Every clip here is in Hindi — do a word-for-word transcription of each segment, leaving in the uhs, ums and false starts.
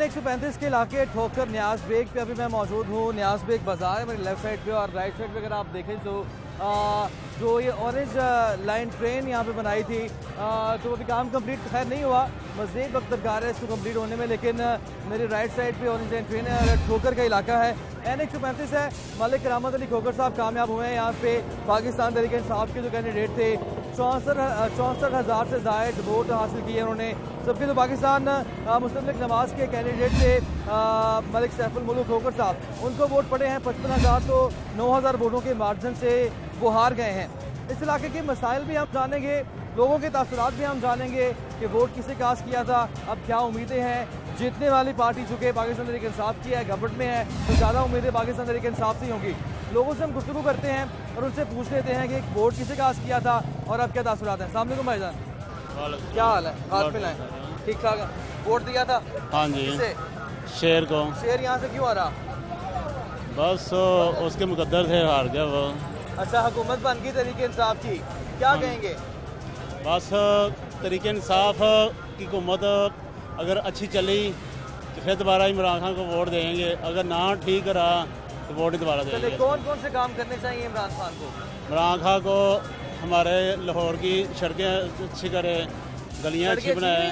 एन एक सौ पैंतीस के इलाके ठोकर न्याज बेग पे अभी मैं मौजूद हूँ। न्याज बेग बाजार है मेरी लेफ्ट साइड पे, और राइट साइड पे अगर आप देखें तो आ, जो ये ऑरेंज लाइन ट्रेन यहाँ पे बनाई थी आ, तो अभी काम कंप्लीट खैर नहीं हुआ, मज़ीद वक्त दरकार है इसको कंप्लीट होने में। लेकिन मेरी राइट साइड पे ऑरेंज लाइन ट्रेन है और ठोकर का इलाका है। एन एक सौ पैंतीस है। मलिक करामत अली खोकर साहब कामयाब हुए हैं यहाँ पे। पाकिस्तान तहरीक इंसाफ के जो कैंडिडेट थे चौंसठ चौंसठ हज़ार से ज़ायद वोट हासिल किए उन्होंने। सबके जो पाकिस्तान मुस्लिम लीग नवाज के कैंडिडेट थे मलिक सैफुल मुल्क खोकर साहब, उनको वोट पड़े हैं पचपन हज़ार, तो नौ हज़ार वोटों के मार्जिन से वो हार गए हैं। इस इलाके के मसाइल भी हम जानेंगे, लोगों के तासुरात भी हम जानेंगे कि वोट किसे कास्ट किया था, अब क्या उम्मीदें हैं। जीतने वाली पार्टी चूँकि पाकिस्तान तहरीक इंसाफ की है, गवर्नमेंट में है, तो ज़्यादा उम्मीदें पाकिस्तान तहरीक इंसाफ से ही होंगी। लोगों से हम गुफ्तगू करते हैं और उनसे पूछ लेते हैं कि वोट किसे कास्ट किया था और अब क्या तासुरात हैं। अस्सलाम वालेकुम भाईजान, क्या हाल है? हाथ मिलाएं, ठीक ठाक है। वोट दिया था? हाँ जी। किसे? शेर को। शेर यहाँ से क्यों आ रहा? बस उसके मुकद्दर थे, हार गया वो। अच्छा, हुकूमत बन गई तहरीक इंसाफ की, क्या कहेंगे? बस तहरीक इंसाफ की हुकूमत अगर अच्छी चली तो फिर दोबारा इमरान खान को वोट देंगे, अगर ना ठीक रहा तो वोट ही दोबारा देंगे। कौन कौन से काम करने चाहिए इमरान खान को? इमरान खान को हमारे लाहौर की सड़कें अच्छी करे, गलियां अच्छी बनाए।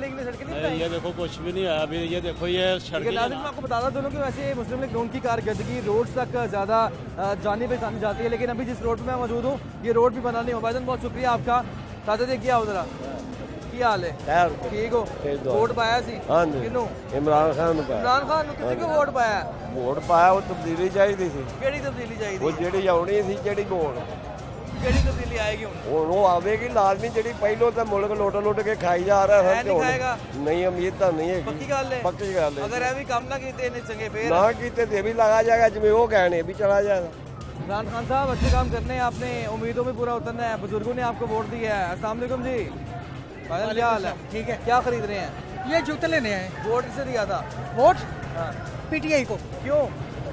ये देखो कुछ भी नहीं है अभी, ये देखो ये सड़कें। मैं आपको बताता दोनों कि वैसे मुस्लिम लीग नून की कारकर्दगी रोड तक ज़्यादा जाने पहचानी जाती है, लेकिन अभी जिस रोड पे मैं मौजूद हूँ ये रोड भी बना नहीं हो। भाईजान बहुत शुक्रिया आपका। साथ ही क्या हो जरा, की हाल है? ठीक हो? वोट पाया सी? हाँ जी। किनू? इमरान खान ने पाया। इमरान खान किसी को वोट पाया? वोट पाया, वो तब्दीली चाहिए थी। केड़ी तब्दीली चाहिए? वो जेड़ी आउनी सी, जेड़ी वोट केड़ी तब्दीली आएगी हुण? वो आवेगी लाजमी, जेड़ी पहलों तो मुल्क लुट लुट के खाई जा रहा है। नहीं खाएगा? नहीं, उम्मीद तो नहीं है। पक्की गल है? पक्की गल है। अगर भी काम ना कीते इन्ने चंगे फिर ना कीते ते भी लगा जाएगा, जिवें वो कहने भी चला जाएगा। इमरान खान साहब अच्छे काम करने हैं, आपने उम्मीदों में पूरा उतरना है, बुजुर्गों ने आपको वोट दिया है। अस्सलाम वालेकुम जी, क्या हाल है? ठीक है। क्या खरीद रहे हैं? ये जूते लेने आए। वोट किसे दिया था? वोट पीटीआई को। क्यों?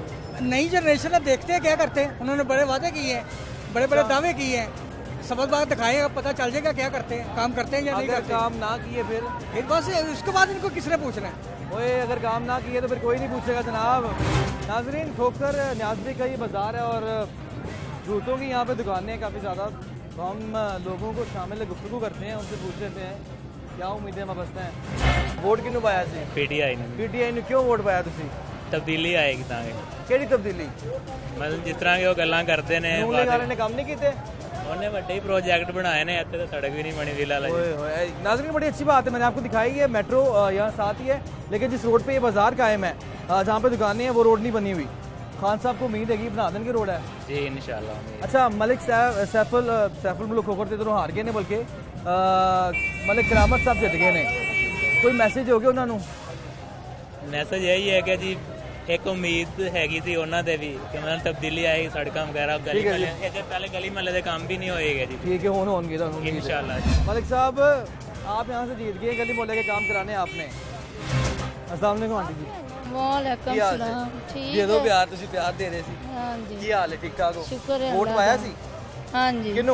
नई जनरेशन है, देखते हैं क्या करते हैं। उन्होंने बड़े वादे किए हैं, बड़े बड़े दावे किए हैं, सबक बात दिखाएगा, पता चल जाएगा क्या करते हैं, काम करते हैं या नहीं करते। काम ना किए फिर फिर बस उसके बाद इनको किसने पूछना है? ओए अगर काम ना किए तो फिर कोई नहीं पूछेगा जनाब। नाजरीन, ठोकर न्याज बेग का ये बाजार है और जूतों की यहाँ पे दुकानें हैं काफ़ी ज़्यादा, तो हम लोगों को शामिल गुफ्तगू करते हैं, उनसे पूछ लेते हैं क्या उम्मीदें वाबस्ता हैं। वोट किनू पाया सी? पीटीआई ने। पीटीआई ने क्यों वोट पाया तुसी? तब्दीली आएगी तांगे। केड़ी तब्दीली? मतलब जिस तरह के वो गल्लां करते ने, नून लीग वाले ने काम नहीं कीते? उन्होंने बड़े ही प्रोजेक्ट बनाए ने, इत्थे तो सड़क भी नहीं बनी जिला ला। नाज़रीन, बड़ी अच्छी बात है, मैंने आपको दिखाई है मेट्रो यहाँ साथ ही है, लेकिन जिस रोड पे ये बाजार कायम है जहाँ पे दुकानें हैं वो रोड नहीं बनी हुई। खान साहब को उम्मीद है कि बना देंगे रोड है जी इंशाल्लाह। अच्छा, मलिक सैफुल सैफुल मुल्क खोकर तो हार गए ने, बल्कि मलिक करामत साहब जित गए ने, कोई मैसेज हो गया उन्होंने? मैसेज यही है कि जी एक उम्मीद हैगी सी उन्होंने दे भी कि मतलब तब्दीली आएगी, सड़कां वगैरह गली महल्ले, इससे पहले गली महल्ले के काम भी नहीं होएगा जी। ठीक है, होने होंगे इंशाल्लाह। मलिक साहब, आप यहाँ से जीत गए, गली मोहल्ले के काम कराने आपने। अस्सलाम वालेकुम आंटी जी। वालेकुम सलाम। ठीक दे दो प्यार, तुसी प्यार दे रहे सी। हां जी। की हाल है? ठीक ठाक हो? शुक्र है। वोट पाया सी? हां जी। किनू?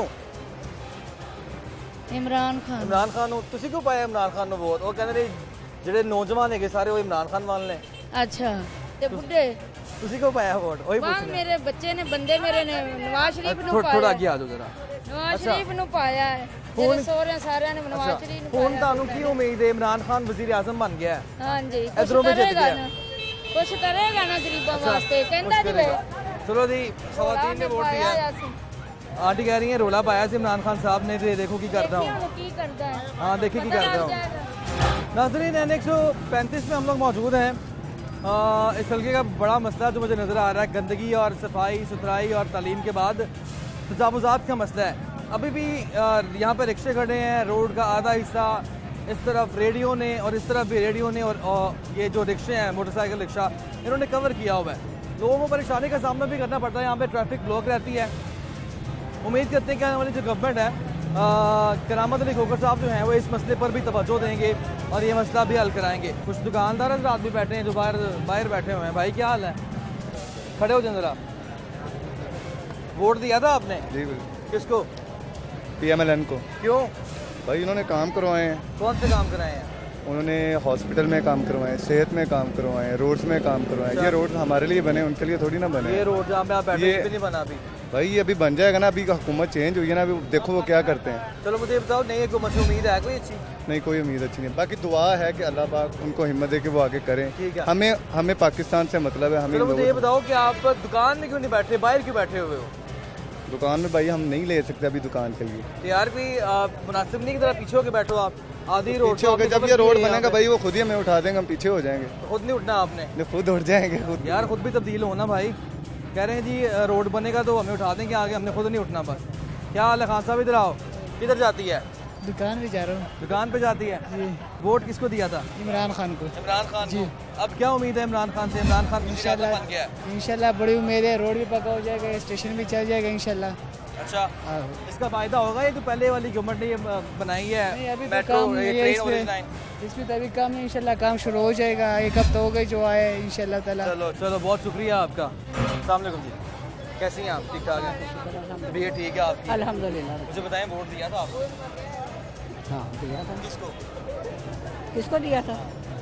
इमरान खान। इमरान खान नु तुसी क्यों पाया इमरान खान नु वोट? और कहंदे जेडे नौजवान है सारे वो इमरान खान वाले ने। अच्छा, ते बुड्ढे तुसी क्यों पाया वोट? ओही पूछ रहे। मेरे बच्चे ने, बंदे मेरे ने नवाज शरीफ नु पाया। थोड़ा आगे आ जाओ जरा। नवाज शरीफ नु पाया है, मेरे सोहरे सारे ने नवाज शरीफ नु पाया। कौन तानु की उम्मीद है? इमरान खान वजीर आजम बन गया है। हां जी, इधरों में जीत गया, कुछ करेगा ना गरीबों वास्ते, कहंदा जी वे। चलो जी, खवातीन ने वोट दिया। आंटी कह रही है रोला पाया सी इमरान खान साहब ने, देखो की करता हूं। की करता है? हां, देखिए की करता हूं। नाज़रीन, एन एक सौ पैंतीस में हम लोग मौजूद हैं। इस हल्के का बड़ा मसला जो मुझे नज़र आ रहा है, गंदगी और सफाई सुथराई और तालीम के बाद तजावुज़ात का मसला है। अभी भी यहाँ पर रिक्शे खड़े हैं, रोड का आधा हिस्सा इस तरफ रेडियो ने और इस तरफ भी रेडियो ने, और, और ये जो रिक्शे हैं मोटरसाइकिल रिक्शा, इन्होंने कवर किया हुआ है। लोगों को परेशानी का सामना भी करना पड़ता है, यहाँ पे ट्रैफिक ब्लॉक रहती है। उम्मीद करते हैं कि आने वाली जो गवर्नमेंट है, करामत अली खोकर साहब जो हैं वो इस मसले पर भी तवज्जो देंगे और ये मसला भी हल कराएंगे। कुछ दुकानदार रात भी बैठे हैं जो बाहर बाहर बैठे हुए हैं। भाई क्या हाल है? खड़े हो जाए जरा। वोट दिया था आपने? जी बिल्कुल। किसको? पी एम एल एन को। क्यों? भाई इन्होंने काम करवाए हैं। कौन से काम कराए हैं? उन्होंने हॉस्पिटल में काम करवाए, सेहत में काम करवाए, रोड्स में काम करवाए। ये रोड हमारे लिए बने, उनके लिए थोड़ी ना बने। ये रोड जहाँ पे आप बैठे ये भी नहीं बना अभी भाई, ये अभी बन जाएगा ना, अभी हुकूमत चेंज हुई है ना, अभी देखो वो क्या करते हैं। चलो मुझे बताओ, नई हुकूमत से उम्मीद है कोई अच्छी? नहीं, कोई उम्मीद अच्छी नहीं। बाकी दुआ है कि अल्लाह पाक उनको हिम्मत दे के वो आगे करें। ठीक है। हमें हमें पाकिस्तान से मतलब है। हमें चलो मुझे ये बताओ कि आप दुकान में क्यों नहीं बैठ रहे, बाहर क्यों बैठे हुए हो? दुकान में भाई हम नहीं ले सकते अभी दुकान के लिए। तो यार कोई मुनासिब नहीं की तरह पीछे होके बैठो आप, आधी रोड पीछे होकर जब ये रोड बनेगा भाई वो खुद ही हमें उठा देंगे, हम पीछे हो जाएंगे। तो खुद नहीं उठना आपने? नहीं, खुद उठ जाएंगे खुद। यार खुद भी तब्दील होना भाई। कह रहे हैं जी रोड बनेगा तो हमें उठा देंगे आगे, हमने खुद नहीं उठना बस। क्या हाल है खान साहब, इधर आओ। किधर जाती है? दुकान पे जा रहा हूँ। दुकान पे जाती है जी। वोट किसको दिया था? इमरान खान को। इमरान खान जी। अब क्या उम्मीद है इमरान खान से? इमरान खान इंशाल्लाह बन गया, इंशाल्लाह बड़ी उम्मीद है। रोड भी पक्का हो जाएगा, स्टेशन भी चल जाएगा इंशाल्लाह। अच्छा, इसका फायदा होगा? ये तो पहले वाली गवर्नमेंट ने ये बनाई है अभी मेट्रो ट्रेन और लाइन, इसमें तो अभी काम है, इंशाल्लाह काम शुरू हो जाएगा। एक हफ्ता हो गई जो आए इंशाल्लाह ताला। चलो चलो, बहुत शुक्रिया आपका। अस्सलाम वालेकुम जी, कैसी हैं आप? ठीक ठाक हैं? भी ठीक है आपकी? अल्हम्दुलिल्लाह। मुझे बताएं, वोट दिया था आपको? हाँ दिया था। किसको किसको दिया था?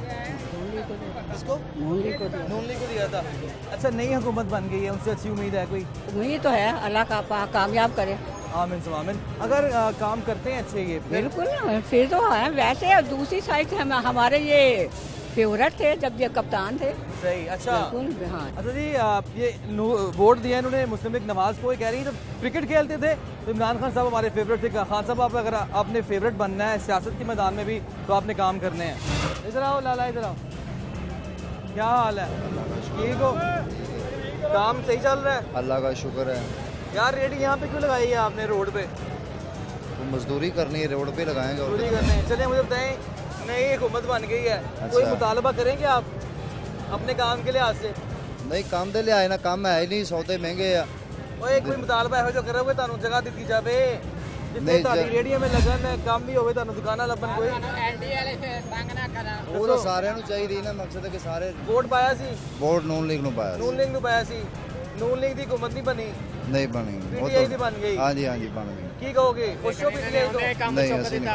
किसको? नून लीग को दिया। नून लीग को दिया था। अच्छा, नई हुकूमत बन गई है, उनसे अच्छी उम्मीद है कोई? उम्मीद तो है, अल्लाह का पा कामयाब करे। आमीन सुमामिन। अगर आ, काम करते हैं अच्छे ये बिल्कुल ना, फिर तो है। वैसे दूसरी साइड से हम हमारे ये फेवरेट थे जब ये कप्तान थे। सही। अच्छा बिल्कुल हाँ। अच्छा जी, आप ये वोट दिया इन्होंने मुस्लिम लीग नवाज को। कह रही है जब क्रिकेट खेलते थे तो इमरान खान साहब हमारे फेवरेट थे। खान साहब, आप अगर आपने फेवरेट बनना है सियासत के मैदान में भी तो आपने काम करने हैं। इधर आओ लाला, इधर आओ। क्या हाल है? ठीक हो? काम सही चल रहा है? अल्लाह का शुक्र है। यार रेडी यहाँ पे क्यों लगाई है आपने रोड पे? तो मजदूरी करनी है, रोड पे लगाएंगे। मजदूरी करनी है। चलिए मुझे बताएं, नई हुकूमत बन गई है, कोई मुतालबा करेंगे आप अपने काम के लिहाज से? नहीं, काम दे लिया है ना, काम है नहीं, सौदे महंगे है। ओए कोई मुतालबा है जो करोगे तानू जगह दी जावे, जितने ताड़ी रेडियो में लगन काम भी होवे तानू दुकाना लभन कोई एलडी वाले से तंग ना करा। वो तो साਰਿਆਂ ਨੂੰ ਚਾਹੀਦੀ ਨਾ, ਮਕਸਦ ਹੈ ਕਿ ਸਾਰੇ ਵੋਟ ਪਾਇਆ ਸੀ। ਵੋਟ ਨੂਨ ਲੀਗ ਨੂੰ ਪਾਇਆ ਸੀ। ਨੂਨ ਲੀਗ ਨੂੰ ਪਾਇਆ ਸੀ। ਨੂਨ ਲੀਗ ਦੀ ਹੁਕੂਮਤ ਨਹੀਂ ਬਣੀ? ਨਹੀਂ ਬਣੀ। ਪੀਟੀਆਈ ਦੀ ਬਣ ਗਈ। ਹਾਂਜੀ ਹਾਂਜੀ ਬਣ ਗਈ। ਕੀ ਕਹੋਗੇ? ਖੁਸ਼ ਹੋ ਪੀਟੀਆਈ ਤੋਂ? ਨਹੀਂ ਅਸੀਂ ਨਹੀਂ।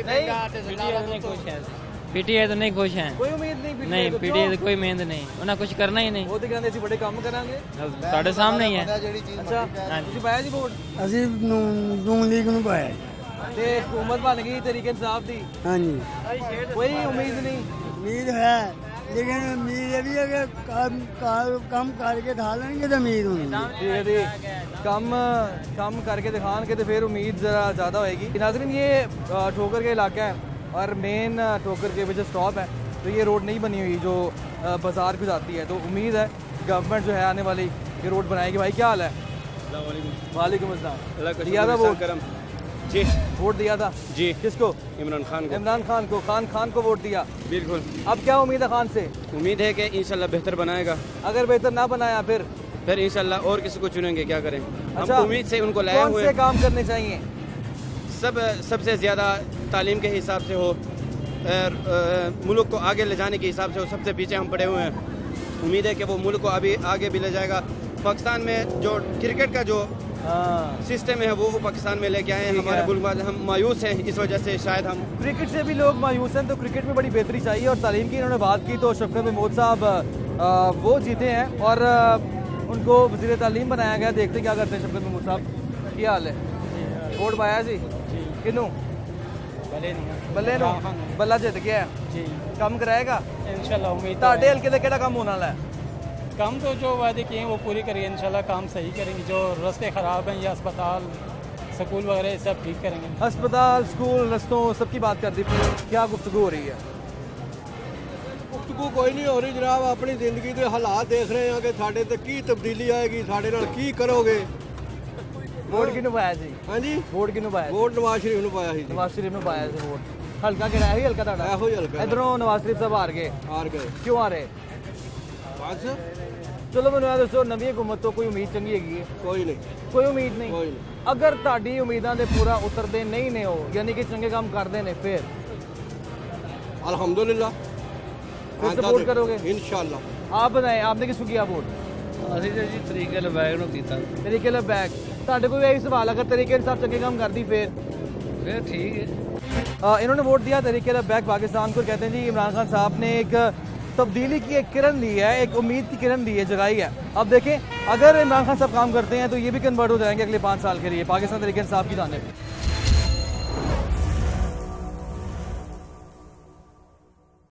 पीटीआई तो नहीं खुश हैं। कोई उम्मीद नहीं? नहीं, पीटीआई तो कोई उम्मीद नहीं, उन्हें कुछ करना ही नहीं। वो तो कहते बड़े काम करांगे, साढ़े सामने ही है। अच्छा, ਤੁਸੀਂ ਪਾਇਆ ਜੀ ਵੋਟ? ਅਸੀਂ ਨੂਨ ਲੀਗ ਨੂੰ ਪਾਇਆ। ਤੇ हुकूमत बन गई तरीके इंसाफ दी? ਹਾਂਜੀ। कोई उम्मीद नहीं? उम्मीद है, लेकिन उम्मीद ये भी है कि काम काम करके दिखा लेंगे तो उम्मीद होगी। कम कम करके दिखाएंगे तो फिर उम्मीद ज़रा ज़्यादा होएगी। नाज़रीन, ये ठोकर का इलाका है और मेन ठोकर के वजह स्टॉप है, तो ये रोड नहीं बनी हुई जो बाज़ार को जाती है। तो उम्मीद है गवर्नमेंट जो है आने वाली ये रोड बनाएगी। भाई क्या हाल है? वालेकुम अस्सलाम। दिया था वोट? जी, वोट दिया था जी। किसको? इमरान खान को। इमरान खान को। खान खान को वोट दिया? बिल्कुल। अब क्या उम्मीद है खान से? उम्मीद है कि इंशाल्लाह बेहतर बनाएगा। अगर बेहतर ना बनाया फिर फिर इंशाल्लाह और किसी को चुनेंगे, क्या करें। अच्छा, हम उम्मीद से उनको लाए कौन हुए से काम करने चाहिए? सब सबसे ज़्यादा तालीम के हिसाब से हो, मुल्क को आगे ले जाने के हिसाब से हो। सबसे पीछे हम पड़े हुए हैं। उम्मीद है कि वो मुल्क को अभी आगे भी ले जाएगा। पाकिस्तान में जो क्रिकेट का जो सिस्टम है वो पाकिस्तान में लेके आए हैं। हमारे मुल्क वाले हम मायूस हैं, इस वजह से शायद हम क्रिकेट से भी लोग मायूस हैं। तो क्रिकेट में बड़ी बेहतरी चाहिए। और तालीम की इन्होंने बात की तो शफकत महमूद साहब वो जीते हैं और उनको वज़ीर तालीम बनाया गया। देखते क्या करते हैं शफकत महमूद साहब। क्या हाल है? वोट पाया जी किनू? बल्ले नो बल्ला जित गया जी। कम कराएगा इंशाल्लाह, उम्मीद। ਤੁਹਾਡੇ हल्के ਦਾ ਕਿਹੜਾ ਕੰਮ ਹੋਣ वाला है? काम तो जो वादे किए हैं वो पूरी करेंगे इंशाल्लाह। काम सही करेंगे, जो रास्ते ख़राब हैं या अस्पताल स्कूल वगैरह सब ठीक करेंगे। अस्पताल स्कूल रस्तों सबकी बात कर दी। क्या गुफ्तगू हो रही है? गुफ्तगू कोई नहीं हो रही जनाब। अपनी जिंदगी के हालात देख रहे हैं कि साढ़े ते की तब्दीली आएगी, साढ़े नाल की करोगे। वोट किनू पाया जी? हाँ जी, वोट किनू पाया? वोट नवाज शरीफ ਨੂੰ ਪਾਇਆ ਸੀ। नवाज शरीफ ਨੂੰ पाया ਸੀ वोट। हल्का किहड़ा है? हल्का ਤੁਹਾਡਾ? ਇਹੋ ਹੀ हल्का। इधरों नवाज शरीफ साहब हार गए। हार गए क्यों हारे? बस चलो मैंने ये दसो, नवी हुकूमत तो कोई उम्मीद चंगी हैगी है? कोई नहीं, कोई उम्मीद नहीं। कोई नहीं। अगर ਤੁਹਾਡੀ ਉਮੀਦਾਂ ਦੇ ਪੂਰਾ ਉਤਰਦੇ ਨਹੀਂ ਨੇ ਹੋ, यानी कि चंगे काम करते ने, फिर अल्हम्दुलिल्लाह फिर सपोर्ट करोगे इंशाल्लाह। आप बताएं, आपने किसको किया वोट? ਅਸੀਂ ਜੀ ਤਰੀਕੇ ਨਾਲ ਬੈਗ ਨੂੰ ਕੀਤਾ। ਤਰੀਕੇ ਨਾਲ ਬੈਗ। ਤੁਹਾਡੇ ਕੋਈ ਇਹੀ ਸਵਾਲ, ਅਗਰ ਤਰੀਕੇ ਨਾਲ ਸਭ ਚੰਗੇ ਕੰਮ ਕਰਦੀ ਫਿਰ ਫਿਰ ਠੀਕ ਹੈ। इन्होंने वोट दिया तहरीक बैक पाकिस्तान को। कहते हैं जी इमरान खान साहब ने एक तब्दीली की एक किरण ली है, एक उम्मीद की किरण ली है, जगाई है। अब देखें अगर इमरान खान साहब काम करते हैं तो ये भी कन्वर्ट हो जाएंगे अगले पाँच साल के लिए पाकिस्तान तहरीक इंसाफ की जानिब।